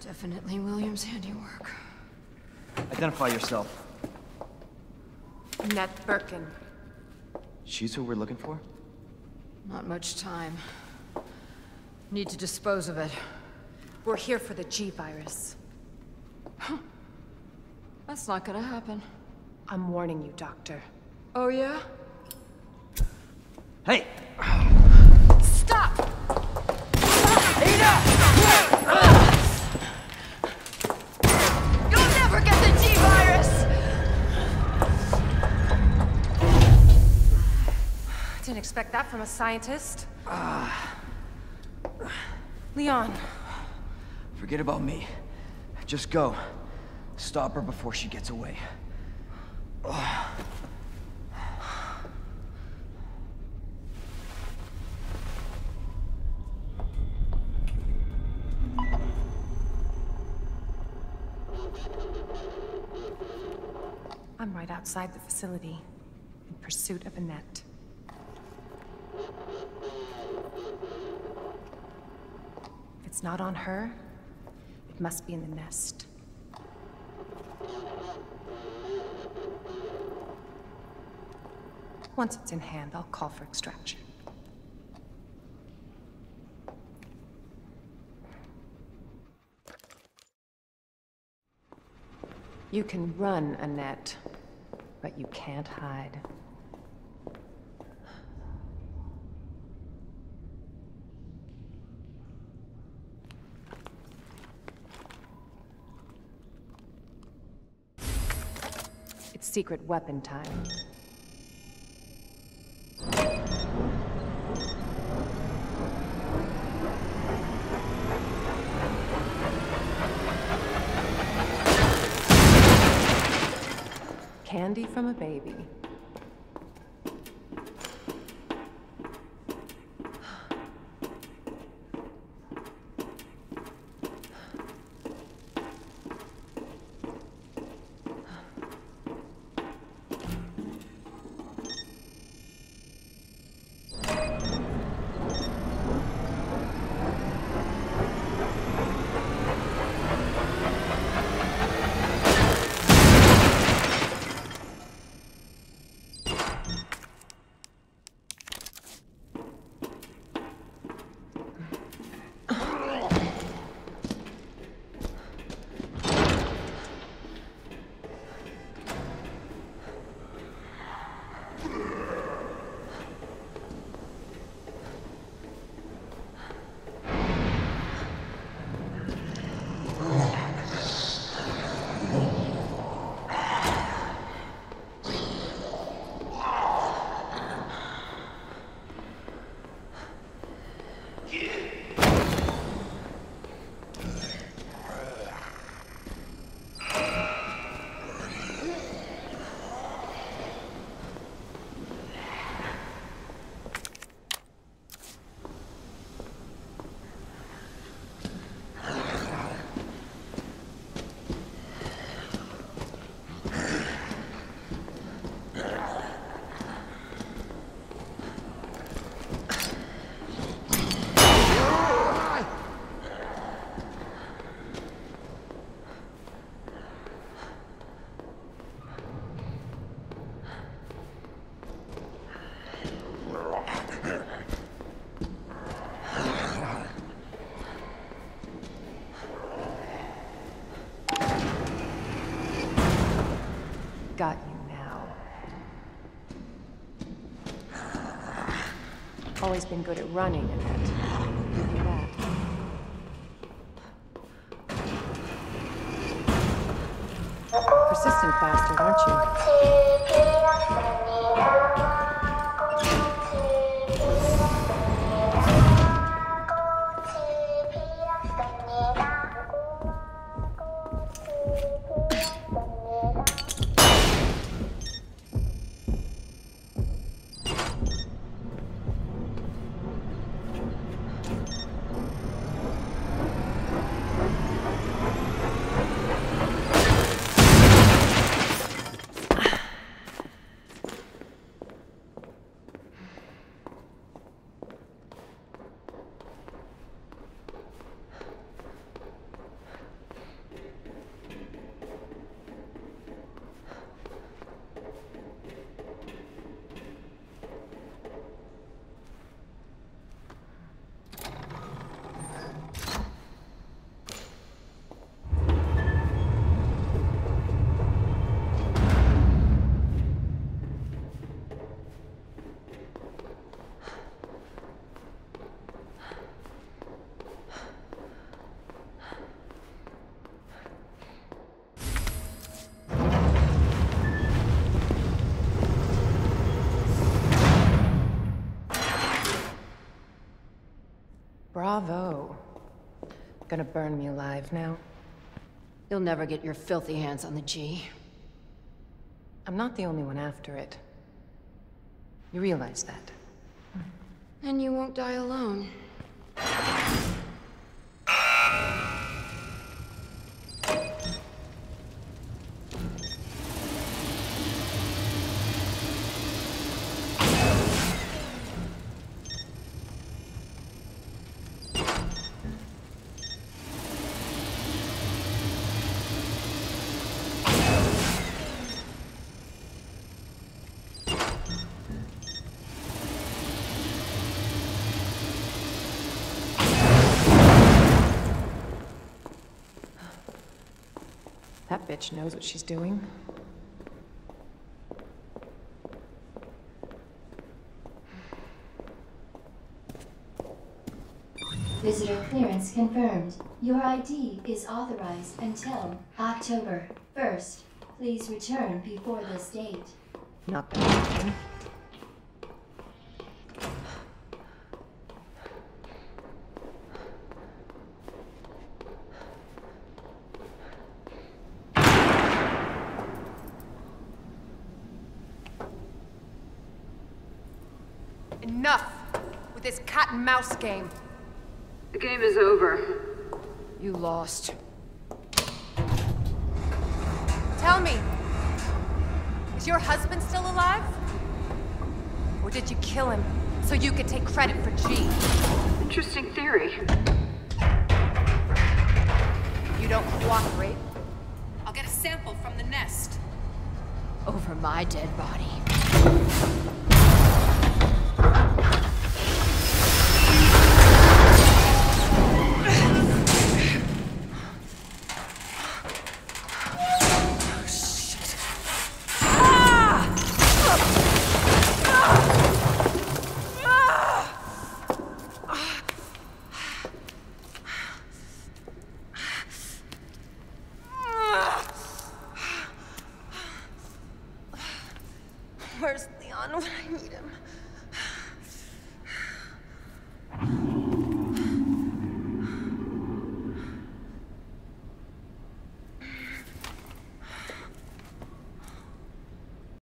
Definitely William's handiwork. Identify yourself. Annette Birkin. She's who we're looking for? Not much time. Need to dispose of it. We're here for the G-Virus. That's not gonna happen. I'm warning you, Doctor. Oh yeah? Hey! Stop! You'll never get the G-Virus! Didn't expect that from a scientist. Leon. Forget about me. Just go. Stop her before she gets away. I'm right outside the facility, in pursuit of Annette. If it's not on her, it must be in the nest. Once it's in hand, I'll call for extraction. You can run, Annette, but you can't hide. It's secret weapon time. Candy from a baby. Got you now. Always been good at running, Annette. Give you that. Persistent bastard, aren't you? Bravo. Gonna burn me alive now? You'll never get your filthy hands on the G. I'm not the only one after it. You realize that? And you won't die alone. That bitch knows what she's doing. Visitor clearance confirmed. Your ID is authorized until October 1st. Please return before this date. Not gonna happen. Enough with this cat and mouse game. The game is over. You lost. Tell me, is your husband still alive? Or did you kill him so you could take credit for G? Interesting theory. You don't cooperate, I'll get a sample from the nest. Over my dead body. Where's Leon when I need him?